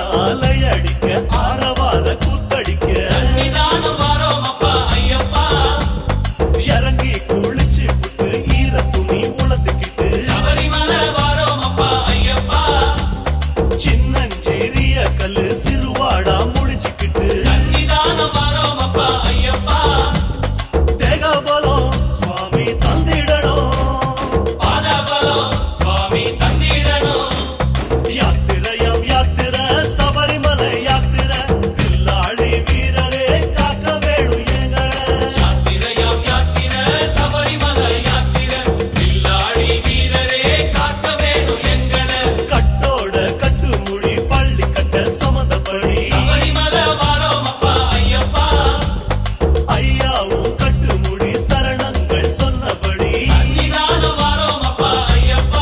அலையடிக்க ஆரவார கூத்தடிக்க சன்னிதானம் வாரோம் அப்பா ஐயப்பா இறங்கி குளிச்சு புட்டு ஈர துணி உலர்த்திக்கிட்டு சபரிமலை வாரோம் அப்பா ஐயப்பா சின்னஞ்சேரிய கல்லு சிறுவாடா முடிச்சுக்கிட்டு சன்னிதானம் வாரோம் அப்பா ஐயப்பா தேகபலம் சுவாமி தந்திடணும் பாதபலம் சுவாமி தந்திடணும் யாத்திரையாம் யாத்திரை சபரிமலை யாத்திரை வில்லாளி வீரரே காக்க வேணும் எங்களை யாத்திரையாம் யாத்திரை சபரிமலை யாத்திரை வில்லாளி வீரரே காக்க வேணும் எங்களை கட்டோட கட்டுமுடி பள்ளி கட்ட சமந்தபடி சபரிமலை வாரோம் அப்பா ஐயப்பா ஐயாவும் கட்டுமுடி சரணங்கள் சொன்னபடி சன்னிதானம் வாரோம் அப்பா ஐயப்பா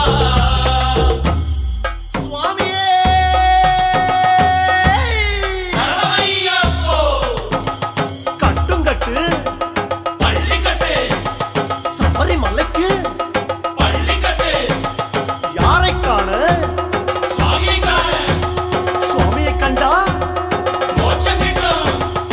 சுவாமியே சரணமையப்போ கட்டுங்கட்டு பள்ளிக்கட்டு சபரிமலைக்கு பள்ளிக்கட்டு யாரை காண சுவாமிக்கான சுவாமியை கண்டா மோட்சம் கிட்டும்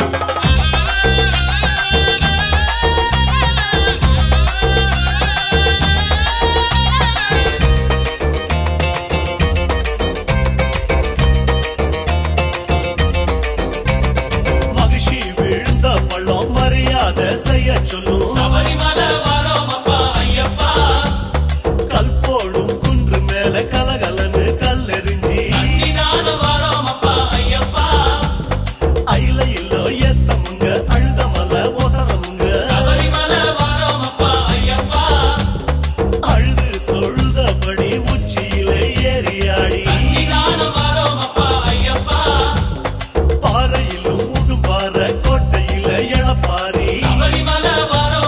மகிழ்ச்சி விழுந்த பள்ளம் மரியாதை செய்ய சொல்லும் சபரிமலை வாரோம் அப்பா ஐயப்பா கல்போடும் குன்று மேல கலகலன்னு கல்லெறிஞ்சி சன்னிதானம் வாரோம் அப்பா ஐயப்பா ஐல இல்லோ ஏத்தமுங்க அழுதமல ஓசரமுங்க சபரிமலை வாரோம் அப்பா ஐயப்பா அழுது தொழுதபடி உச்சியிலே ஏறியாடி சன்னிதானம் வாரோம் அப்பா ஐயப்பா பாறையிலும் முதுபாறை கோட்டையில எழப்பாரி சபரிமலை வாரோம்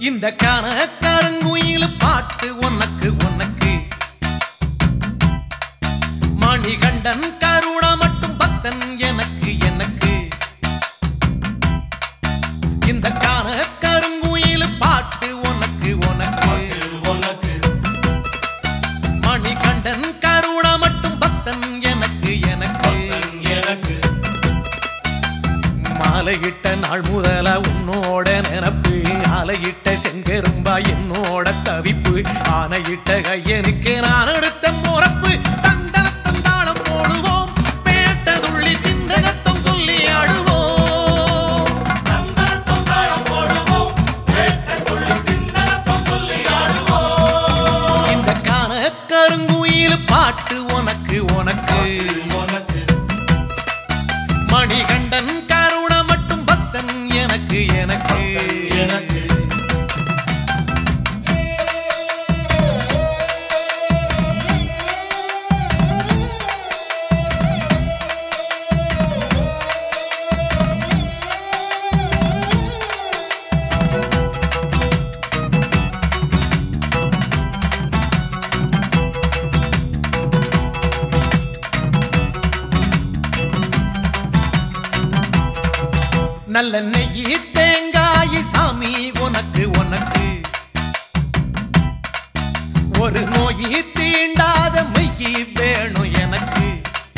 இந்த கனகருங்குயில் பாட்டு உனக்கு உனக்கு மணிகண்டன் கருணா மட்டும் பக்தன் எனக்கு எனக்கு இந்த கனகருங்குயில் பாட்டு உனக்கு உனக்கு உனக்கு மணிகண்டன் கருணா மட்டும் பக்தன் எனக்கு எனக்கு எனக்கு மாலையிட்ட நாள் முதல உன்னோட நினப்பு ஆலையிட்ட செங்கரும்பா என்னோட தவிப்பு ஆனையிட்ட கையனுக்கு நான் எடுத்த முறப்பு தந்தன தந்தாளம் போடுவோம் பேட்டதுள்ளி திந்தகத்தம் சொல்லி ஆடுவோம் தந்தன தந்தாளம் போடுவோம் பேட்டதுள்ளி திந்தகத்தம் சொல்லி ஆடுவோம் இந்த கனகருங்குயில் பாட்டு உனக்கு உனக்கு உனக்கு மணிகண்டன் கருணா மட்டும் பக்தன் எனக்கு எனக்கு எனக்கு நல்ல நெய்யி தேங்காய் சாமி உனக்கு உனக்கு ஒரு நோயி தீண்டாத மெய்யி வேணும் எனக்கு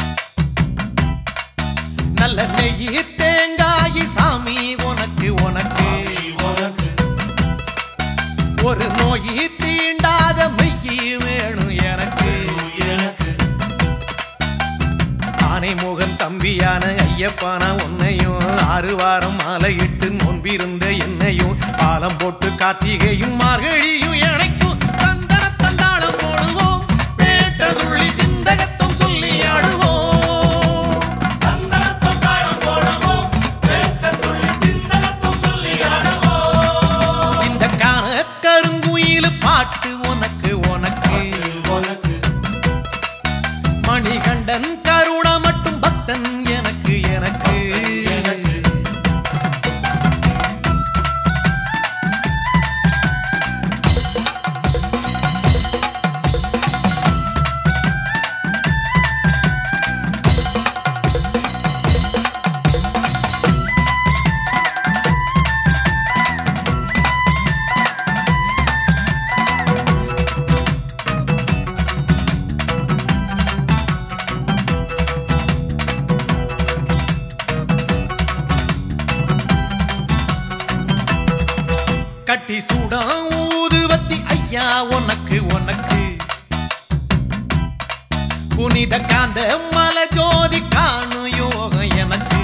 நல்ல நெய்யி தேங்காய் சாமி உனக்கு உனக்கு உனக்கு ஒரு நோயி தீண்டாத மெய்யி வேணும் எனக்கு எனக்கு ஆனைமுகன் தம்பியான ஐயப்பான உன்னையும் 6 வாரம் மாலையிட்டு நோன்பிருந்த என்னையும் பாலம் போட்டு கார்த்திகையும் மார்கழியும் இணைக்கும் தந்தன தந்தாளம் போடுவோம் பேட்டதுள்ளி திந்தகத்தம் சொல்லி ஆடுவோம் தந்தன தந்தாளம் போடுவோம் பேட்டதுள்ளி திந்தகத்தம் சொல்லி ஆடுவோம் இந்த கனகருங்குயில் பாட்டு உனக்கு உனக்கு உனக்கு மணிகண்டன் கருணா மட்டும் பக்தன் எனக்கு எனக்கு எனக்கு கட்டி சூடா ஊதுவத்தி ஐயா உனக்கு உனக்கு புனித காந்த மல ஜோதி காணும் யோகம் எனக்கு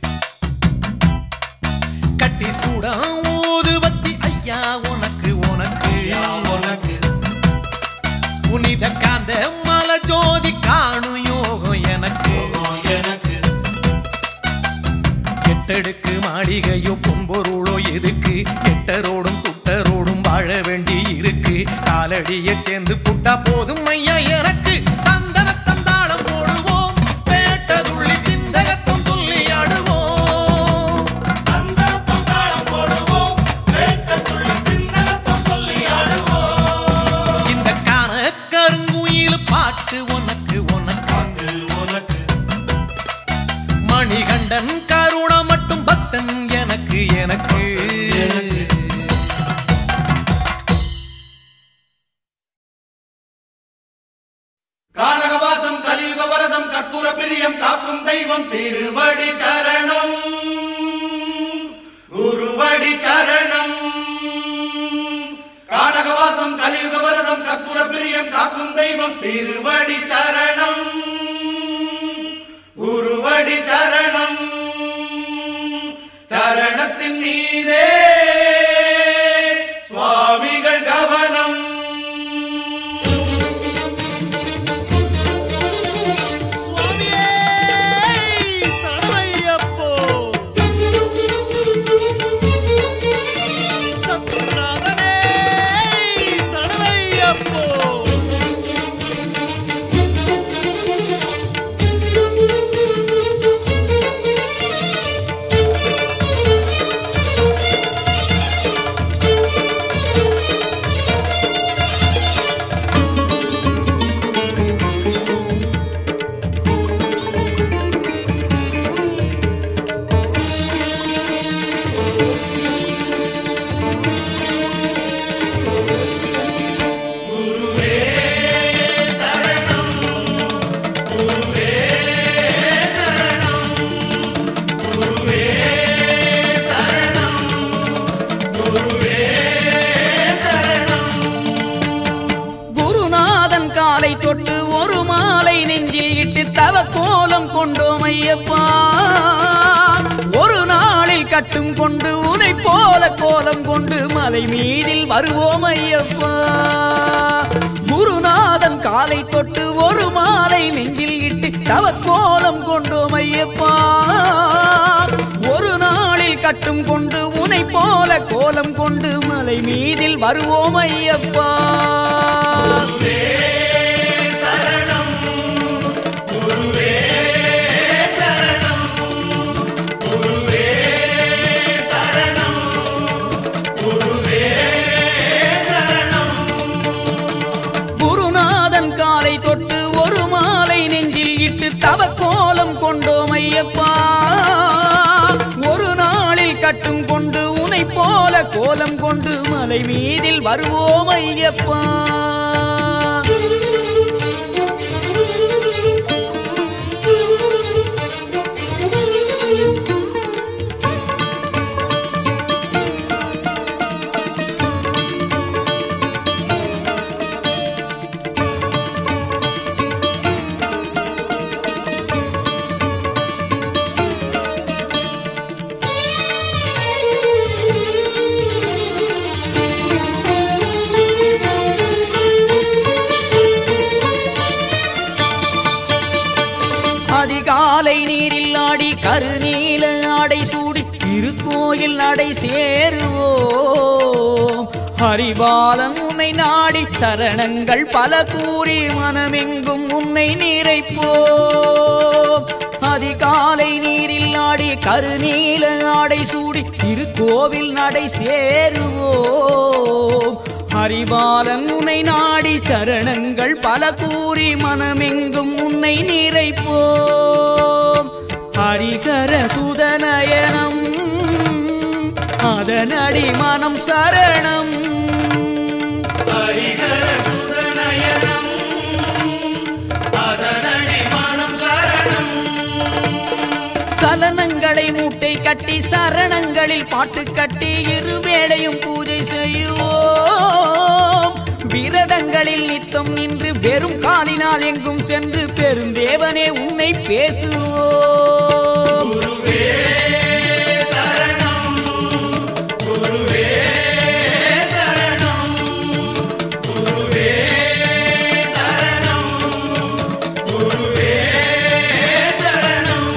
கட்டி சூடா ஊதுவத்தி ஐயா உனக்கு உனக்கு உனக்கு புனித காந்த மல ஜோதி காணும் யோகம் எனக்கு எனக்கு கெட்டடுக்கு மாளிகையோ பொன்பொருளோ எதுக்கு கெட்டரோடும் துட்டரோடும் வாழ வேண்டி இருக்கு காலடியை சேர்ந்து புட்டா போதும் ஐயா எனக்கு தந்தன தந்தாளம் போடுவோம் பேட்டதுள்ளி திந்தகத்தம் சொல்லி ஆடுவோம் தந்தன தந்தாளம் போடுவோம் பேட்டதுள்ளி திந்தகத்தம் சொல்லி ஆடுவோம் இந்த கனகருங்குயில் பாட்டு உனக்கு உனக்கு உனக்கு மணிகண்டன் கருணா மட்டும் பக்தன் எனக்கு எனக்கு கானகவாசம் கலியுக வரதம் கற்பூர பிரியம் காக்கும் தெய்வம் திருவடி சரணம் குருவடி சரணம் கானகவாசம் கலியுக வரதம் கற்பூர பிரியம் காக்கும் தெய்வம் திருவடி சரணம் குருவடி சரணம் சரணத்தின் மீதே சுவாமிகள் கவனம் கொண்டோம் ஐயப்பா ஒரு நாளில் கட்டும் கொண்டு உனை போல கோலம் கொண்டு மலை மீதில் வருவோம் ஐயப்பா குருநாதன் காலை தொட்டு ஒரு மாலை நெஞ்சில் இட்டு தவ கோலம் கொண்டோம் ஐயப்பா ஒரு நாளில் கட்டும் கொண்டு உனை போல கோலம் கொண்டு மலை மீதில் வருவோம் ஐயப்பா குருநாதன் காலை தொட்டு ஒரு மாலை நெஞ்சில் இட்டு தவ கோலம் கொண்டோம் ஐயப்பா ஒரு நாளில் கட்டும் கொண்டு உனை போல கோலம் கொண்டு மலை மீதில் வருவோம் ஐயப்பா அதிகாலை நீரில் ஆடி கருநீல ஆடை சூடி திருக்கோயில் நடை சேருவோம் ஹரிபாலன் உன்னை நாடி சரணங்கள் பல கூறி மனமெங்கும் உன்னை நிறைப்போம் அதிகாலை நீரில் ஆடி கருநீல ஆடை சூடி திருக்கோவில் நடை சேருவோம் ஹரிபாலன் உன்னை நாடி சரணங்கள் பல கூறி மனமெங்கும் உன்னை நிறைப்போம் ஹரிகர சுதநயனம் அதனடி மனம் சரணம் ஹரிஹர சுதநயனம் அதனடி மனம் சரணம் சலனங்களை மூட்டை கட்டி சரணங்களில் பாட்டு கட்டி இருவேளையும் பூஜை செய்வோம் விரதங்களில் நித்தம் நின்று வெறும் காலினால் எங்கும் சென்று பெருந்தேவனே உன்னை பேசுவோம் குருவே சரணம் குருவே சரணம் குருவே சரணம் குருவே சரணம்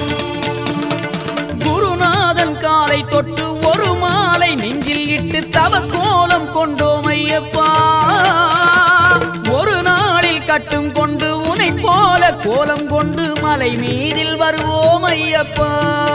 குருநாதன் காலை தொட்டு ஒரு மாலை நெஞ்சில் இட்டு தவ கோலம் கொண்டோம் ஐயப்பா ஒரு நாளில் கட்டும் கொண்டு உனை போல கோலம் கொண்டு மலை மீதில் வருவோம் ஐயப்பா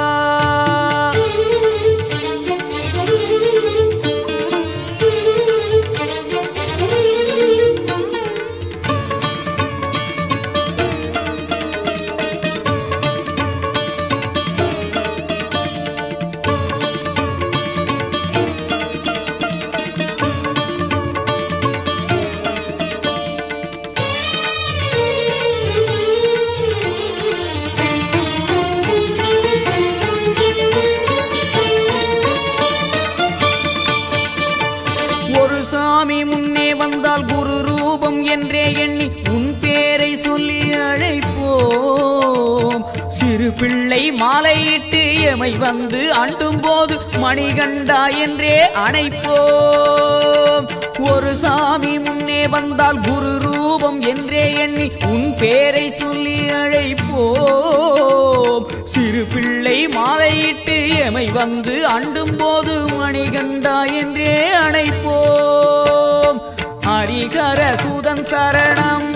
ஒரு சாமி முன்னே வந்தால் குரு ரூபம் என்றே எண்ணி உன் பேரை சொல்லி அழைப்போம் சிறு பிள்ளை மாலையிட்டு எமை வந்து அண்டும் போது மணிகண்டா என்றே அணைப்போம் ஒரு சாமி முன்னே வந்தால் குரு ரூபம் என்றே எண்ணி உன் பேரை சொல்லி அழைப்போம் சிறு பிள்ளை மாலையிட்டு எமை வந்து அண்டும் போது மணிகண்டா என்றே அணைப்போம் ஹரிஹர சுதன் சரணம்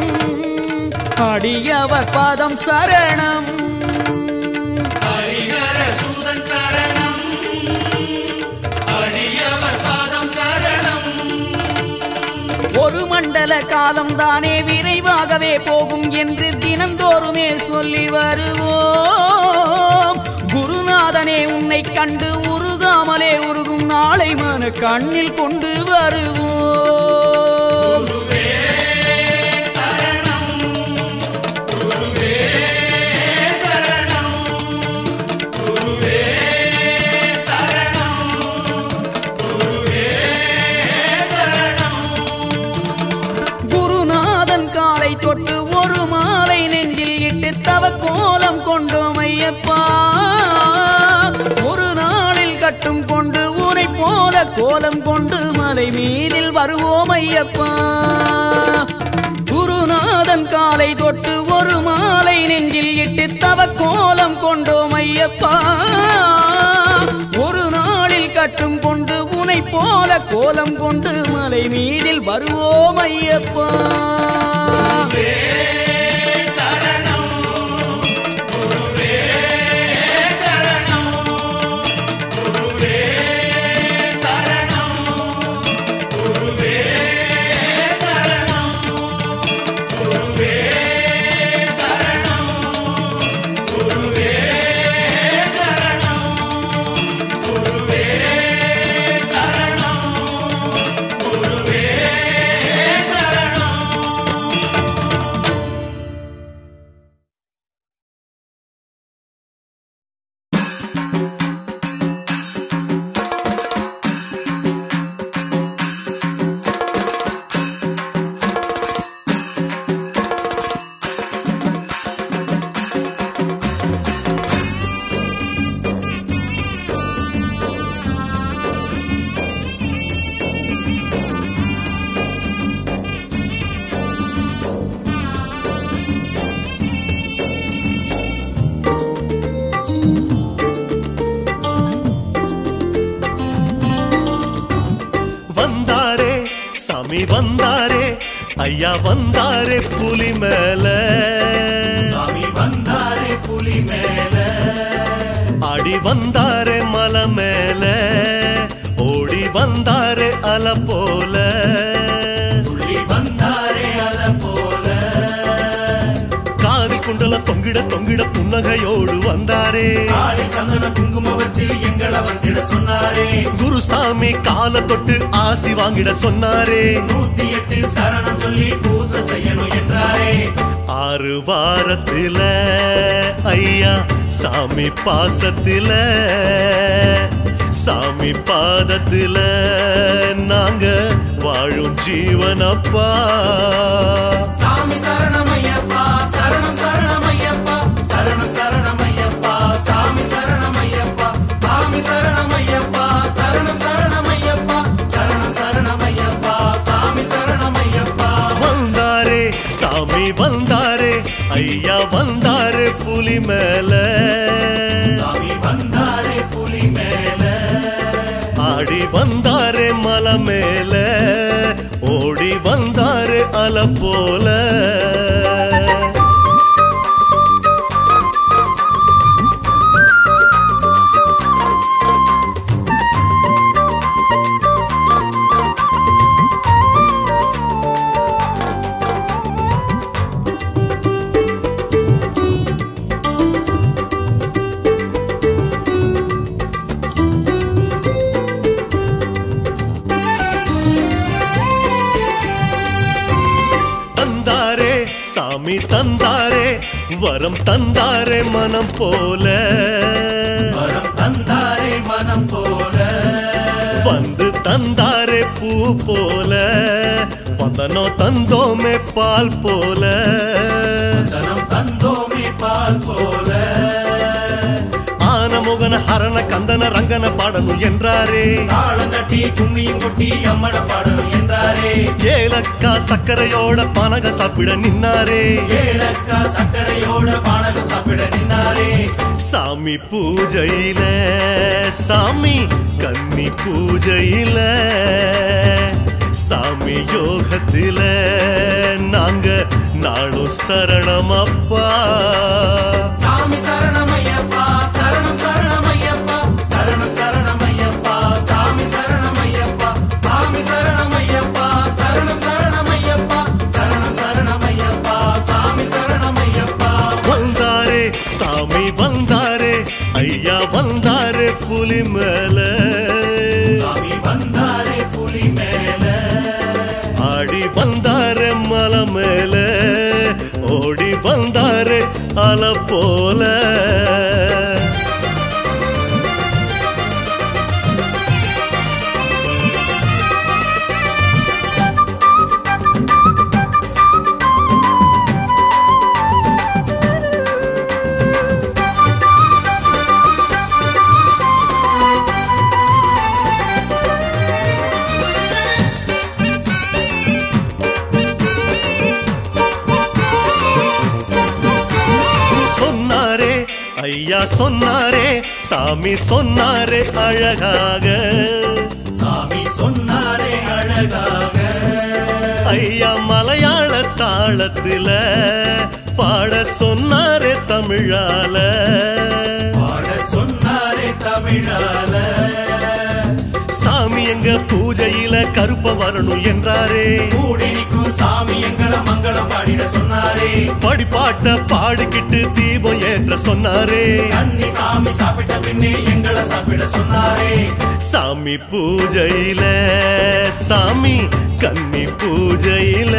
அடியவர் பாதம் சரணம் ஹரிஹர சூதன் சரணம் அடியவர் பாதம் சரணம் ஒரு மண்டல காலம் தானே விரைவாகவே போகும் என்று தினந்தோறுமே சொல்லி வருவோம் குருநாதனே உன்னை கண்டு உருகாமலே உருகும் நாளை மன கண்ணில் கொண்டு வருவோம் குருவே சரணம் குருவே சரணம் குருவே சரணம் குருவே சரணம் குருநாதன் காலை தொட்டு ஒரு மாலை நெஞ்சில் இட்டு தவ கோலம் கொண்டு கோலம் கொண்டு மலை மீதில் வருவோம் ஐயப்பா. குருநாதன் காலை தொட்டு ஒரு மாலை நெஞ்சில் இட்டு தவ கோலம் கொண்டோம் ஐயப்பா. ஒரு நாளில் கட்டும் கொண்டு உனை போல கோலம் கொண்டு மலை மீதில் வருவோம் ஐயப்பா. சாமி வந்தாரே ஐயா வந்தாரே புலி மேல, சாமி வந்தாரே புலி மேல, ஆடி வந்தாரே மலை மேல, ஓடி வந்தாரே அலை போல, புலி வந்தாரே அலை போல, காதி குண்டல தொங்கிட தொங்கிட புன்னகையோடு வந்தாரே, காளி சந்தன குங்கும வச்சு எங்களை வந்திட சொன்னாரே, குருசாமி கால தொட்டு ஆசி வாங்கிட சொன்னாரே, 108 சரணம் சொல்லி பூசை செய்யணும் என்றாரே, 6 வாரத்தில ஐயா சாமி பாசத்தில, சாமி பாதத்தில நாங்க வாழும் ஜீவனப்பா. சாமி சரணமையப்பா, சரணம் சரணமையப்பா, சரணம் சரணமையப்பா, சாமி சரணமையப்பா, சாமி சரணமையப்பா, சரணம் சரணமையப்பா, சரணம் சரணமையப்பா, சாமி சரணமையப்பா. வந்தாரே சாமி வந்தாரே ஐயா வந்தாரே புலி மேல, சாமி வந்தாரே புலி மேல, ஆடி வந்தாரே மலை மேல, ஓடி வந்தாரே அலை போல. சாமி தந்தாரே வரம் தந்தாரே மனம் போல, வரம் தந்தாரே மனம் போல, வந்து தந்தாரே பூ போல, வந்தனோ தந்தோமே பால் போல, வந்தனம் தந்தோமே பால் போல, ஆனமுகன ஹரண கந்தன ரங்கன பாடணும் என்றாரே, தாளந்தட்டி கும்மியும் கொட்டி அம்மட பாடணும் என்றாரே, ஏலக்கா சக்கரையோட பானக சாப்பிட நின்னாரே, ஏலக்கா சக்கரையோட பானகம் சாப்பிட நின்னாரே, சாமி பூஜையில சாமி கன்னி பூஜையில, சாமி யோகத்தில நாங்க நாளும் சரணமப்பா. சாமி சரணமையப்பா, சரணம் சரணமையப்பா, சரணம் சரணமையப்பா, சாமி சரணமையப்பா, சாமி சரணமையப்பா, சரணம் சரணமையப்பா, சரணம் சரணமையப்பா, சாமி சரணமையப்பா. வந்தாரே சாமி வந்தாரே ஐயா வந்தாரே புலி மேல, சாமி வந்தாரே புலி மேல, ஆடி வந்தாரே மலை மேல, ஓடி வந்தாரே அலை போல. ஐயா சொன்னாரே சாமி சொன்னாரே அழகாக சாமி சொன்னாரே அழகாக ஐயா மலையாள தாளத்தில பாட சொன்னாரே தமிழால பாட சொன்னாரே தமிழால சாமி எங்க பூஜையில கருப்ப வரணும் என்றாரே கூடி நிற்கும் சாமி எங்களை மங்களம் பாடிட சொன்னாரே படிப்பாட்ட பாடிக்கிட்டு தீபம் ஏற்ற சொன்னாரே கன்னி சாமி சாப்பிட்ட பின்னே எங்களை சாப்பிட சொன்னாரே சாமி பூஜையில சாமி கன்னி பூஜையில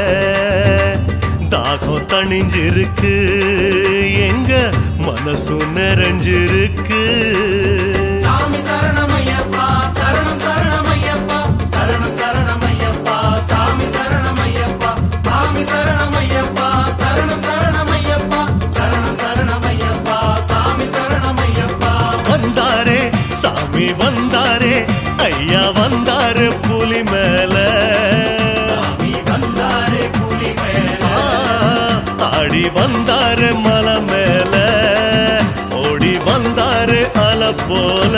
தாகம் தணிஞ்சிருக்கு எங்க மனசு நிறைஞ்சிருக்கு சாமி சரணமையப்பா சரணம் சரணமையப்பா சரணம் சரணமையப்பா சாமி சரணமையப்பா சாமி சரணமையப்பா சரணம் சரணமையப்பா சரணம் சரணமையப்பா சாமி சரணமையப்பா வந்தாரே சாமி வந்தாரே ஐயா வந்தாரு புலி மேல சாமி வந்தாரே புலி மேல ஆடி வந்தாரு மலை மேல ஓடி வந்தாரு அலை போல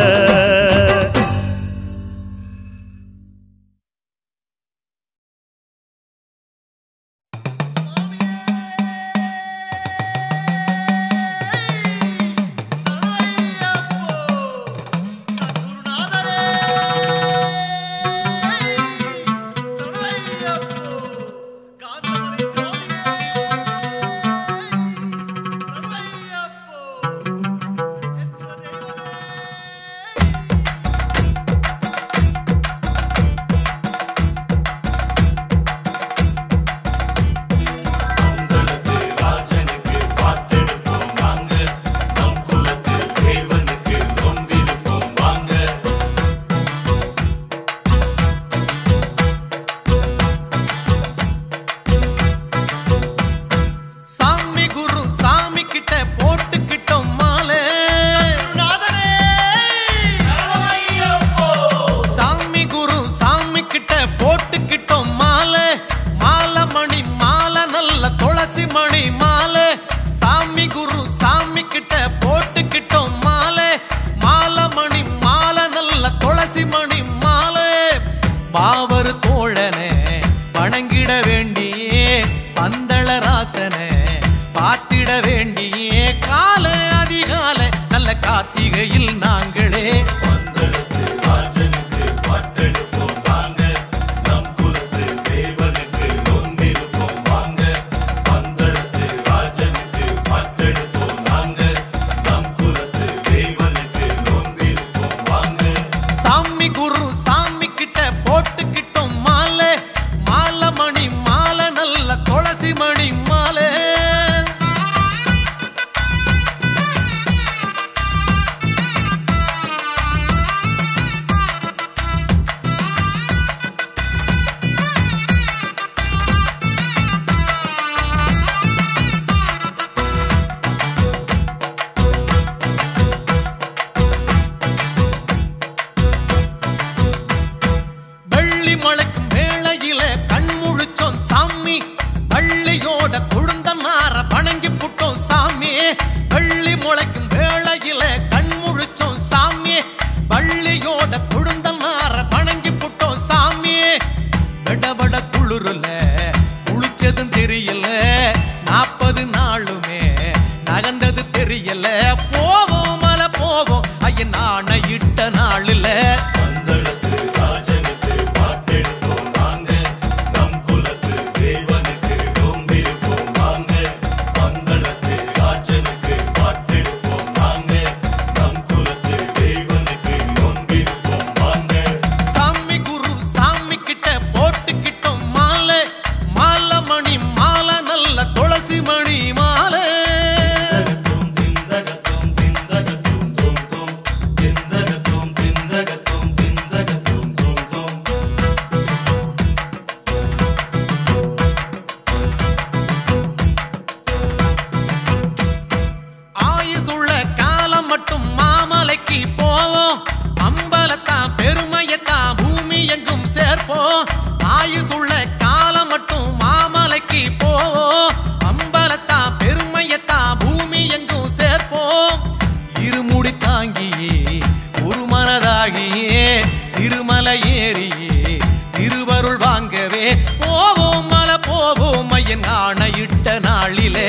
கார்த்திகையில் நாங்களே சாமி குரு சாமி கிட்ட போட்டுக்கிட்டோம் மாலை மாலை மணி மாலை நல்ல துளசி மணி மாலை மழைக்கும் வேளையில கண் முழிச்சோம் சாமி பள்ளியோட குழுந்தனார பணங்கி புட்டோம் சாமி வெள்ளி முளைக்கும் வேளையில கண் முழிச்சோம் சாமி பள்ளியோட குழுந்தனார பணங்கி புட்டோம் சாமி விடவட குளிருல குளிச்சதும் தெரியல 40 நாளுமே நகர்ந்தது தெரியல போவோம் மலை போவோம் ஐயன் நாண இட்ட நாளுல திருமலை ஏறியே திருவருள் வாங்கவே போவோம் மலை போவோம் ஐயன் ஆணையிட்ட நாளிலே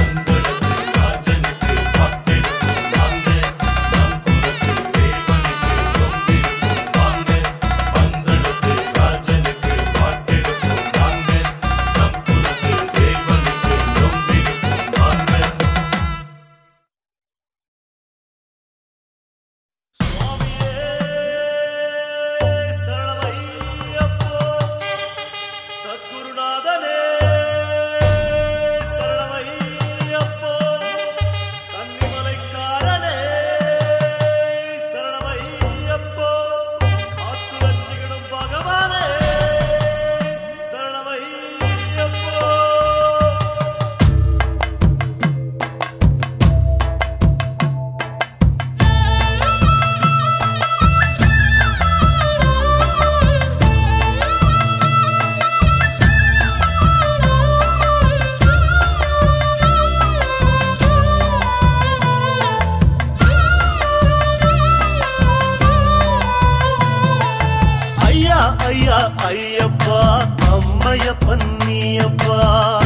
ஐயப்பா அம்மையப்பன் நீயப்பா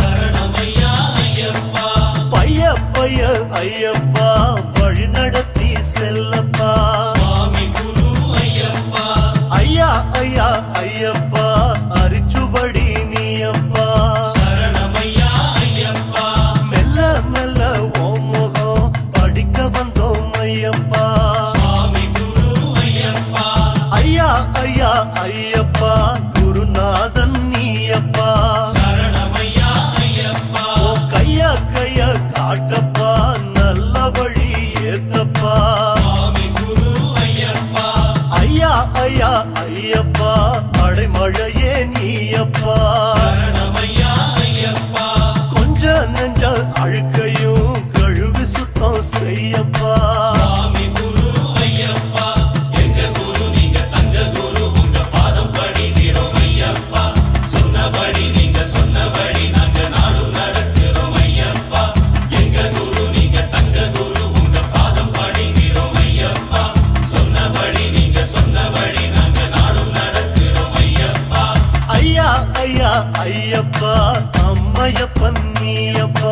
சரணமையா ஐயப்பா பைய பைய ஐயப்பா வழி நடத்தி செல்லப்பா சுவாமி குரு ஐயப்பா ஐயா ஐயா ஐயப்பா அரிச்சுவடி நீயப்பா சரணமையா ஐயப்பா மெல்ல மெல்ல ஓம் முகம் படிக்க வந்தோம் ஐயப்பா சுவாமி குரு ஐயப்பா ஐயா ஐயா ஐயப்பா குருநாதன் நீயப்பா சரணமையா ஐயப்பா ஓ கையா கையா காட்டப்பா நல்ல வழி ஏத்தப்பா சுவாமி குரு ஐயப்பா ஐயா ஐயா ஐயப்பா அடைமழையே நீயப்பா சரணமையா ஐயப்பா கொஞ்ச நெஞ்ச அழுக்கையும் கழுவி சுத்தம் செய்யப்பா சுவாமி குரு ஐயப்பா எங்க குரு நீங்க தங்க குரு உங்க பாதம் படிக்கிறோம் ஐயப்பா சொன்னபடி நீங்க சொன்னபடி நாங்க நாடும் நடக்கிறோம் ஐயப்பா எங்க குரு நீங்க தங்க குரு உங்க பாதம் படிக்கிறோம் ஐயப்பா சொன்னபடி நீங்க சொன்னபடி நாங்க நாடும் நடக்கிறோம் ஐயப்பா ஐயா ஐயா ஐயப்பா அம்மையப்பன் நீயப்பா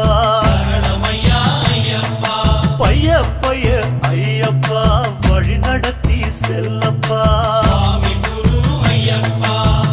சரணமையா ஐயப்பா பைய பைய ஐயப்பா வழி நடத்தி செல்லப்பா சுவாமி குரு ஐயப்பா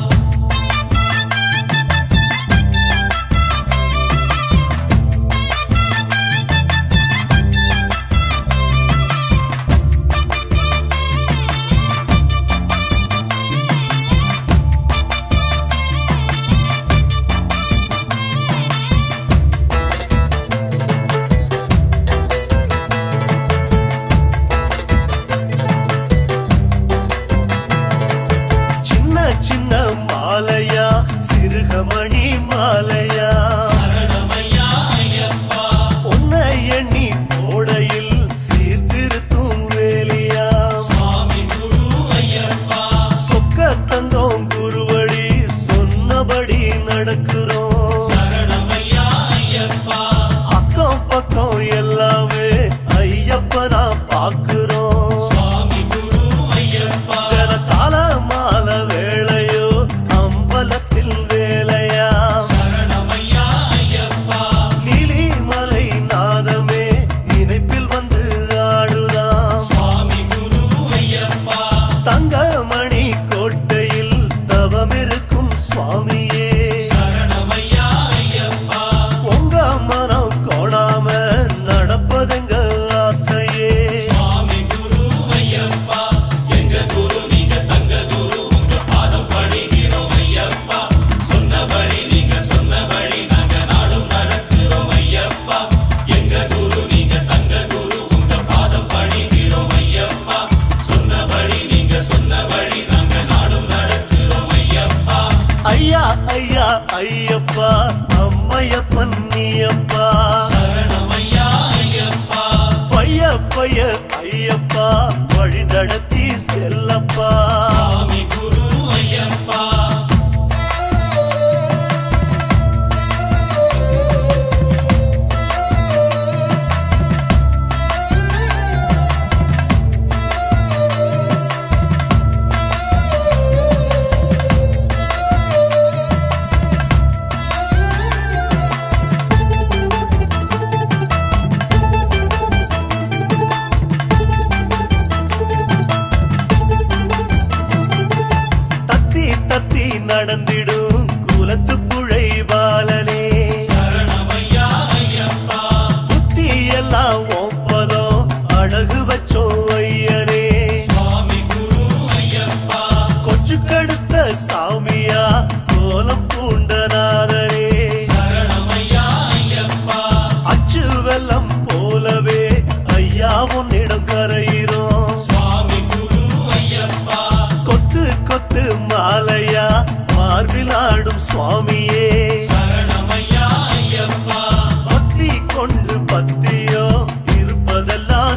சின்ன சின்ன மாலையா சிறுகமணி மாலையா சரணமையா ஐயப்பா உன்னை எண்ணி போடையில் சீர்திருத்தும் வேலியா சுவாமி குரு ஐயப்பா சொக்க தந்தோம் குருவடி சொன்னபடி நடக்கிறோம் சரணமையா ஐயப்பா அக்கம் பக்கம் எல்லாமே ஐயப்பனா பாக்குறோம் சுவாமி குரு ஐயப்பா கால மால வேளையோ அம்பலத்தில் வேலையா சரணமையா ஐயப்பா நீலிமலை நாதமே நினைப்பில் வந்து ஆடுதாம் சுவாமி குரு ஐயப்பா தங்கமணி கோட்டையில் தவமிருக்கும் சுவாமியே சரணமையா ஐயப்பா உங்க மனம் கோணாம நடப்பதுங்க ஆசையே சுவாமி குரு ஐயப்பா எங்க குரு நீங்க தங்க குரு உங்க பாதம் படிக்கிறோம் ஐயப்பா சொன்னபடி நீங்க சொன்னபடி நாங்க நாடும் நடக்கிறோம் ஐயப்பா எங்க குரு நீங்க தங்க குரு உங்க பாதம் படிக்கிறோம் ஐயப்பா சொன்னபடி நீங்க சொன்னபடி நாங்க நாடும் நடக்கிறோம் ஐயப்பா ஐயா ஐயா ஐயப்பா அம்மையப்பன் நீயப்பா சரணமையா ஐயப்பா பைய பைய ஐயப்பா வழி நடத்தி செல்லப்பா சுவாமி குரு ஐயப்பா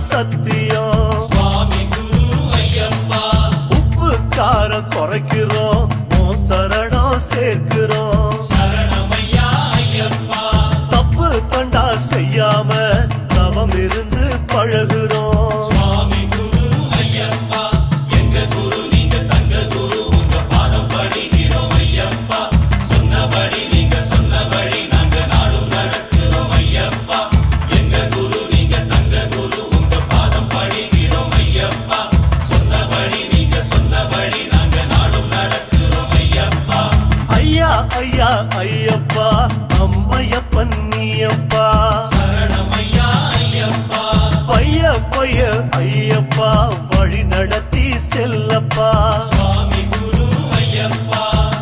சத்தியம் சுவாமி குரு ஐயப்பா உப்பு காரம் குறைக்கிறோம் உன் சரணம் சேர்க்கிறோம் சரணமையா ஐயப்பா தப்பு தண்டா செய்யாம தவம் இருந்து பழகுறோம் சுவாமி குரு ஐயப்பா எங்க குரு நீங்க தங்க குரு உங்க பாதம் பணிகிறோம் ஐயப்பா சொன்னபடி நீங்க சொன்ன வழி நாங்க நாடும் நடக்கிறோம் ஐயப்பா எங்க குரு நீங்க தங்க குரு உங்க பாதம் பணிகிறோம் ஐயப்பா சொன்னபடி நீங்க சொன்ன வழி நாங்க நாடும் நடக்கிறோம் ஐயப்பா ஐயா ஐயா ஐயப்பா அம்மையப்பன் நீயப்பா சரணமையா ஐயப்பா பைய பைய ஐயப்பா வழி நடத்தி செல்லப்பா சுவாமி குரு ஐயப்பா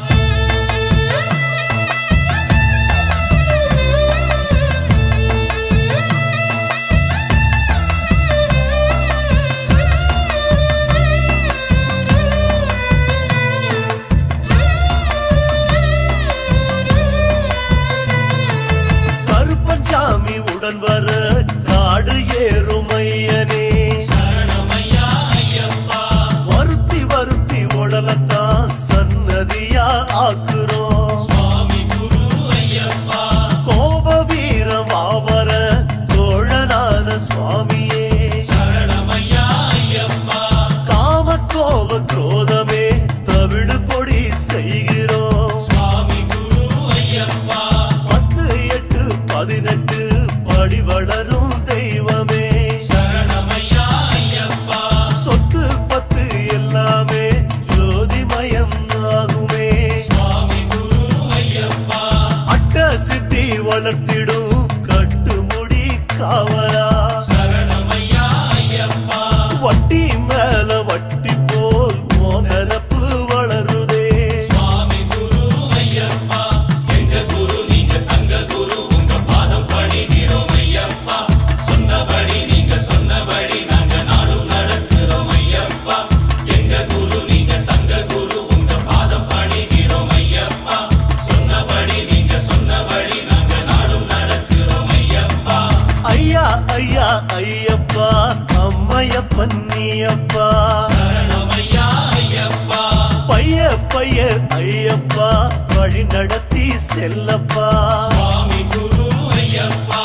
கருப்பஞ்சாமி உடன் வர காடு ஏறுமையனே சரணமையா ஐயப்பா வருத்தி வருத்தி உடலத்தான் சன்னதியா ஆக்குறோம் சுவாமி குரு ஐயப்பா கோப வீரம் ஆவர தோழனான சுவாமியே சரணமையா ஐயப்பா காம கோப குரோதமே தவிடு பொடி செய்கிறோம் சுவாமி குரு ஐயப்பா 10, 8, 18 படி வளரும் தெய்வமே சரணமையா ஐயப்பா சொத்து பத்து எல்லாமே ஜோதிமயம் ஆகுமே சுவாமி குரு ஐயப்பா அட்ட சித்தி வளர்த்திடும் கட்டுமுடி காவலா சரணமையா ஐயப்பா வட்டி மேல வட்டி போல் மோனரப்பு வளருதே சுவாமி குரு ஐயப்பா எங்க குரு நீங்க தங்க குரு உங்க பாதம் பணிகிறோம் ஐயப்பா சொன்னபடி நீங்க சொன்னபடி நாங்க நாடும் நடக்கிறோம் ஐயப்பா எங்க குரு நீங்க தங்க குரு உங்க பாதம் பணிகிறோம் ஐயப்பா சொன்னபடி நீங்க சொன்னபடி நாங்க நாடும் நடக்கிறோம் ஐயப்பா ஐயா ஐயா ஐயப்பா அம்மையப்பன் நீயப்பா சரணமையா ஐயப்பா பைய பைய ஐயப்பா வழி நடத்தி செல்லப்பா சுவாமி குரு ஐயப்பா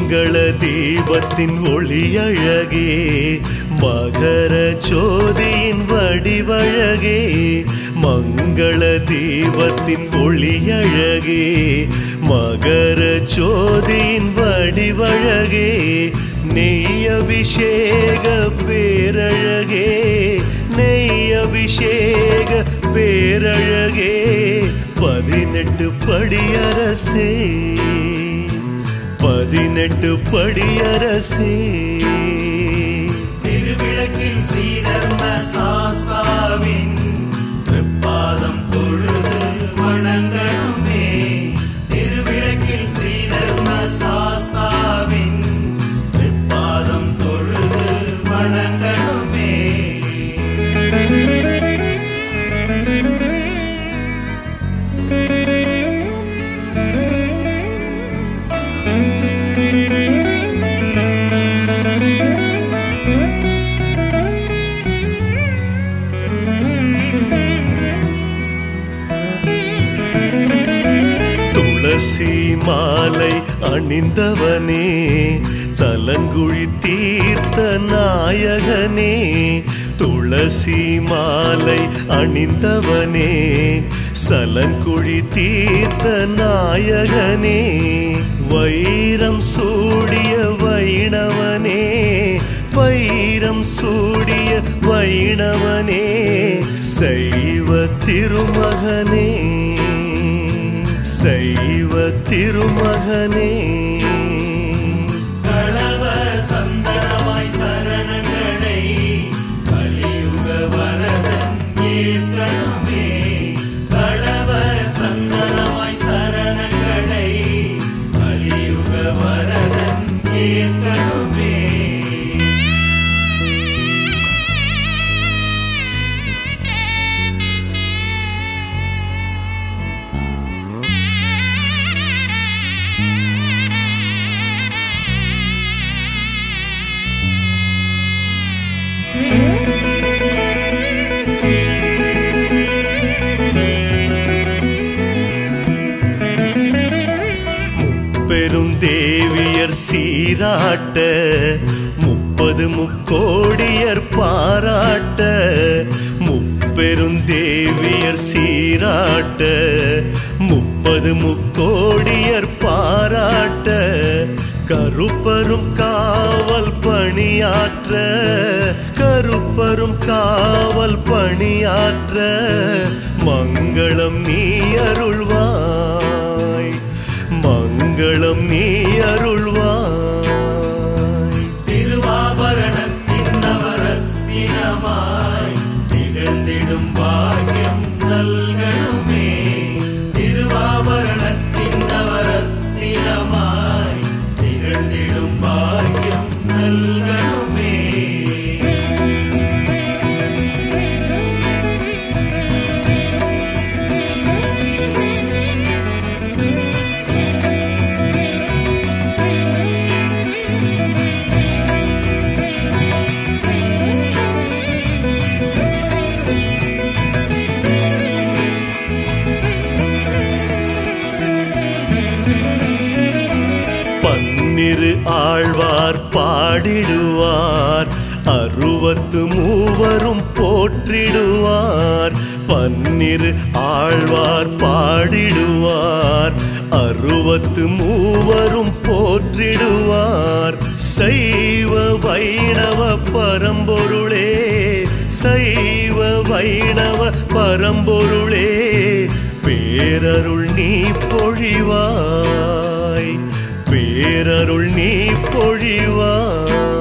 மங்கள தீபத்தின் ஒளியழகே மகர ஜோதியின் வடிவழகே மங்கள தீபத்தின் ஒளியழகே மகர ஜோதியின் வடிவழகே நெய் அபிஷேக பேரழகே நெய் அபிஷேக பேரழகே 18 படியரசே 18 படியரசே திருவிளக்கில் ஸ்ரீதர்ம சாஸ்தாவின் பாதம் தொழுது வணங்கணுமே திருவிளக்கில் ஸ்ரீதர்ம சாஸ்தாவின் பாதம் தொழுது வணங்கணுமே துளசி மாலை அணிந்தவனே சலங்குழி தீர்த்த நாயகனே துளசி மாலை அணிந்தவனே சலங்குழி தீர்த்த நாயகனே வைரம் சூடிய வைணவனே வைரம் சூடிய வைணவனே சைவ திருமகனே சைவ திருமகனே களவ சந்தனமாய் சரணங்களை கலியுக வரதன் ஏற்கனவே களவ சந்தனமாய் சரணங்களை கலியுக வரதன் ஏற்கனவே பெருந்தேவியர் சீராட்ட 30 முக்கோடியர் பாராட்ட முப்பெருந்தேவியர் சீராட்ட 30 முக்கோடியர் பாராட்ட கருப்பரும் காவல் பணியாற்ற கருப்பரும் காவல் பணியாற்ற மங்களம் நீ அருள்வாய் மங்களம் நீ அருள்வாய் திருவாபரணத்தின் நவரத்தினமாய் திகழ்ந்திடும் பாக்கியம் நல்கணுமே திருவாபரணத்தின் நவரத்தினமாய் திகழ்ந்திடும் பாக்கியம் நல்கணுமே ஆழ்வார் பாடிடுவார் 63 போற்றிடுவார் 12 ஆழ்வார் பாடிடுவார் 63 போற்றிடுவார் சைவ வைணவ பரம்பொருளே சைவ வைணவ பரம்பொருளே பேரருள் நீ பொழிவாய் பேரருள் நீ பொழிவாய்